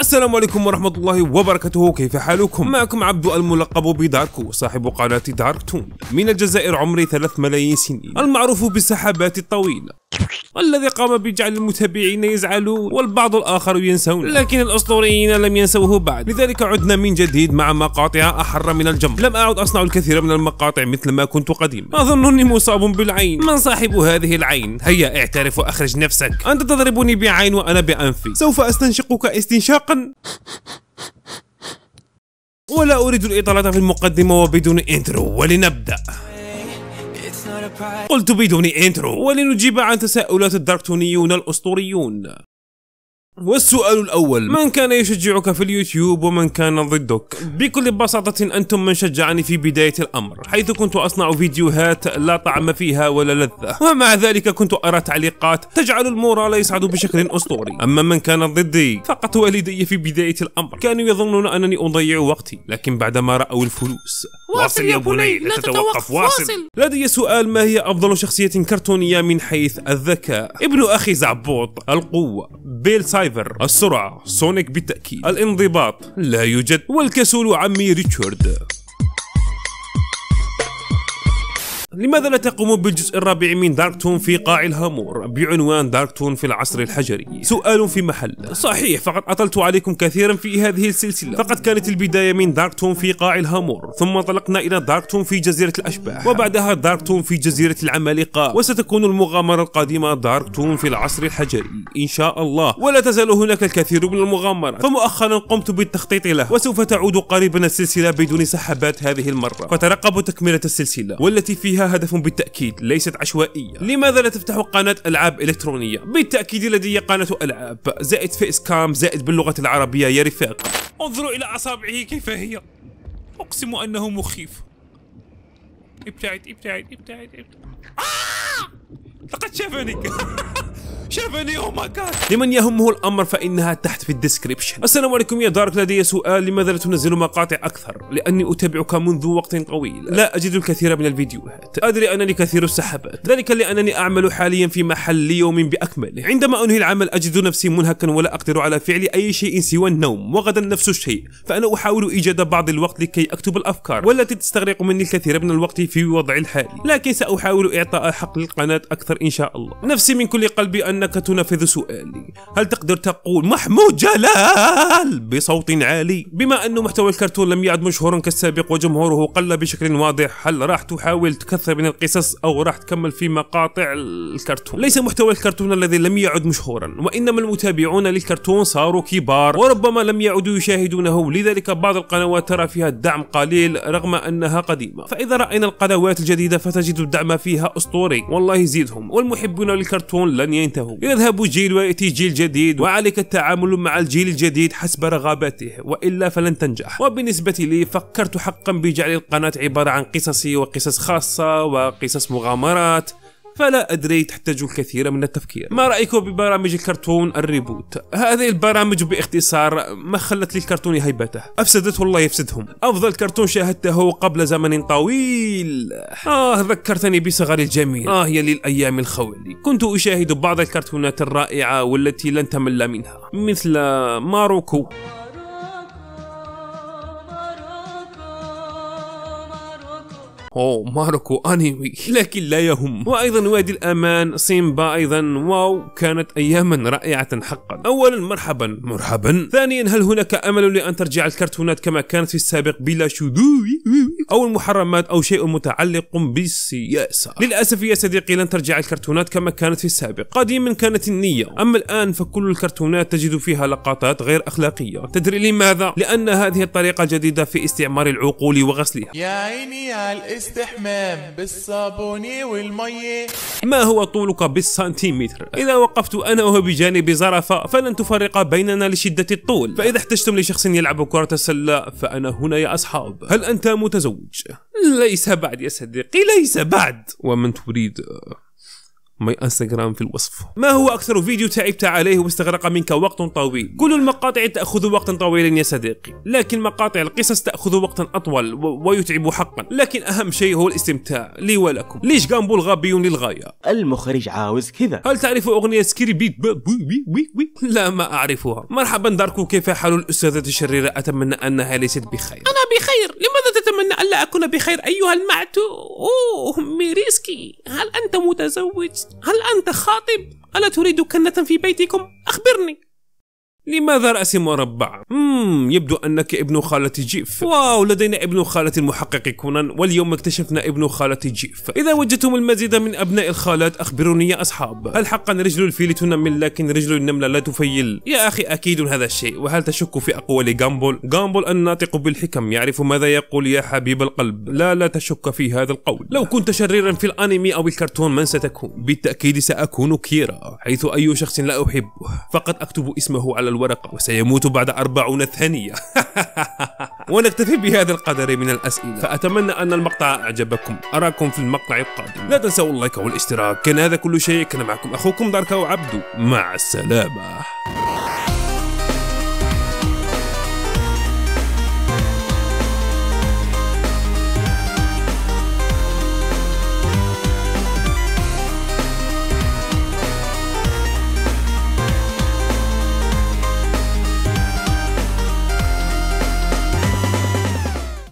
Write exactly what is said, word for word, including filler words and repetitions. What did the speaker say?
السلام عليكم ورحمة الله وبركاته، كيف حالكم؟ معكم عبد الملقب بداركو، صاحب قناة داركتون، من الجزائر، عمري ثلاث ملايين سنين، المعروف بالسحابات الطويلة، الذي قام بجعل المتابعين يزعلون والبعض الآخر ينسون، لكن الأسطوريين لم ينسوه بعد. لذلك عدنا من جديد مع مقاطع أحر من الجمر. لم أعد أصنع الكثير من المقاطع مثل ما كنت قديما. أظنني مصاب بالعين. من صاحب هذه العين؟ هيا اعترف وأخرج نفسك. أنت تضربني بعين وأنا بأنفي. سوف أستنشقك استنشاقا، ولا أريد الإطالة في المقدمة وبدون انترو، ولنبدأ. قلت بدون انترو، ولنجيب عن تساؤلات الداركتونيون الأسطوريون. والسؤال الأول: من كان يشجعك في اليوتيوب ومن كان ضدك؟ بكل بساطة أنتم من شجعني في بداية الأمر، حيث كنت أصنع فيديوهات لا طعم فيها ولا لذة، ومع ذلك كنت أرى تعليقات تجعل المورال يصعد بشكل أسطوري. أما من كان ضدي فقط والدي في بداية الأمر كانوا يظنون أنني أضيع وقتي، لكن بعدما رأوا الفلوس. واصل يا بني، لا تتوقف، واصل. لدي سؤال: ما هي أفضل شخصية كرتونية من حيث الذكاء؟ ابن أخي زعبوط، القوة، بيل سايفر، السرعة، سونيك بالتأكيد، الانضباط لا يوجد، والكسول عمي ريتشارد. لماذا لا تقوم بالجزء الرابع من داركتون في قاع الهامور بعنوان داركتون في العصر الحجري؟ سؤال في محل. صحيح، فقد أطلت عليكم كثيرا في هذه السلسلة، فقد كانت البداية من داركتون في قاع الهامور، ثم انطلقنا إلى داركتون في جزيرة الأشباح، وبعدها داركتون في جزيرة العمالقة، وستكون المغامرة القادمة داركتون في العصر الحجري إن شاء الله، ولا تزال هناك الكثير من المغامرات. فمؤخرا قمت بالتخطيط له، وسوف تعود قريبا السلسلة بدون سحبات هذه المرة، فترقبوا تكملة السلسلة والتي فيها هدف بالتأكيد ليست عشوائية. لماذا لا تفتحوا قناة ألعاب إلكترونية؟ بالتأكيد لدي قناة ألعاب، زائد فيس كام، زائد باللغة العربية يا رفاق. انظروا إلى أصابعه كيف هي، أقسم أنه مخيف. ابتعد ابتعد ابتعد ابتعد. آه! لقد شافني. شافني، او ماي جاد. لمن يهمه الامر فانها تحت في الديسكريبشن. السلام عليكم يا دارك، لدي سؤال: لماذا لا تنزل مقاطع اكثر؟ لاني اتابعك منذ وقت طويل، لا اجد الكثير من الفيديوهات. ادري انني كثير السحبات، ذلك لانني اعمل حاليا في محل يوم باكمله. عندما انهي العمل اجد نفسي منهكا ولا اقدر على فعل اي شيء سوى النوم، وغدا نفس الشيء، فانا احاول ايجاد بعض الوقت لكي اكتب الافكار والتي تستغرق مني الكثير من الوقت في وضع الحالي، لكن ساحاول اعطاء حق للقناه اكثر ان شاء الله. نفسي من كل قلبي انك تنفذ سؤالي. هل تقدر تقول محمود جلال بصوت عالي؟ بما أنه محتوى الكرتون لم يعد مشهورا كالسابق وجمهوره قل بشكل واضح، هل راح تحاول تكثر من القصص أو راح تكمل في مقاطع الكرتون؟ ليس محتوى الكرتون الذي لم يعد مشهورا، وإنما المتابعون للكرتون صاروا كبار وربما لم يعودوا يشاهدونه، لذلك بعض القنوات ترى فيها الدعم قليل رغم أنها قديمة. فإذا رأينا القنوات الجديدة فتجد الدعم فيها أسطوري، والله يزيدهم، والمحبون للكرتون لن ينتهوا. يذهب جيل ويأتي جيل جديد، وعليك التعامل مع الجيل الجديد حسب رغباته، وإلا فلن تنجح. وبالنسبة لي فكرت حقا بجعل القناة عبارة عن قصصي وقصص خاصة وقصص مغامرات، فلا أدري، تحتاج الكثير من التفكير. ما رأيكم ببرامج الكرتون الريبوت؟ هذه البرامج باختصار ما خلت للكرتون هيبته، أفسدته الله يفسدهم. أفضل كرتون شاهدته قبل زمن طويل. آه ذكرتني بصغري الجميل، آه يا للأيام الخولي. كنت أشاهد بعض الكرتونات الرائعة والتي لن تمل منها، مثل ماروكو، أوه ماروكو أنمي، لكن لا يهم. وأيضا وادي الأمان، سيمبا أيضا. واو، كانت أياما رائعة حقا. أولا مرحبا مرحبا. ثانيا، هل هناك أمل لأن ترجع الكرتونات كما كانت في السابق بلا شذوذ أو المحرمات أو شيء متعلق بالسياسة؟ للأسف يا صديقي لن ترجع الكرتونات كما كانت في السابق. قديما كانت النية، أما الآن فكل الكرتونات تجد فيها لقطات غير أخلاقية. تدري لماذا؟ لأن هذه الطريقة جديدة في استعمار العقول وغسلها. يا عيني على الاستحمام بالصابون والمية. ما هو طولك بالسنتيمتر؟ إذا وقفت أنا وهو بجانب زرفة فلن تفرق بيننا لشدة الطول، فإذا احتجتم لشخص يلعب كرة السلة فأنا هنا يا أصحاب. هل أنت متزوج؟ ليس بعد يا صديقي، ليس بعد. ومن تريد؟ ماي انستغرام في الوصف. ما هو اكثر فيديو تعبت عليه واستغرق منك وقت طويل؟ كل المقاطع تاخذ وقتا طويلا يا صديقي، لكن مقاطع القصص تاخذ وقتا اطول ويتعب حقا، لكن اهم شيء هو الاستمتاع لي ولكم. ليش جامبول غبي للغايه؟ المخرج عاوز كذا. هل تعرف اغنيه سكيري بيت وي؟ لا ما اعرفها. مرحبا داركو، كيف حال الاستاذه الشريره؟ اتمنى انها ليست بخير. انا بخير. لماذا تتمنى الا اكون بخير ايها المعتو؟ اوه ميريسكي، هل انت متزوج؟ هل أنت خاطب؟ ألا تريد كنة في بيتكم؟ أخبرني. لماذا رأسي مربع؟ مم يبدو أنك ابن خالة جيف. واو، لدينا ابن خالة المحقق كونان، واليوم اكتشفنا ابن خالة جيف. إذا وجدتم المزيد من أبناء الخالات أخبروني يا أصحاب. هل حقا رجل الفيل تنمل لكن رجل النملة لا تفيل؟ يا أخي أكيد هذا الشيء. وهل تشك في أقوال جامبول؟ جامبول الناطق بالحكم يعرف ماذا يقول يا حبيب القلب. لا لا تشك في هذا القول. لو كنت شريرا في الأنمي أو الكرتون من ستكون؟ بالتأكيد سأكون كيرا، حيث أي شخص لا أحبه فقط أكتب اسمه على الورقة وسيموت بعد أربعين ثانية. ونكتفي بهذا القدر من الأسئلة، فأتمنى أن المقطع أعجبكم. أراكم في المقطع القادم. لا تنسوا اللايك والاشتراك. كان هذا كل شيء، كان معكم أخوكم داركو عبدو، مع السلامة.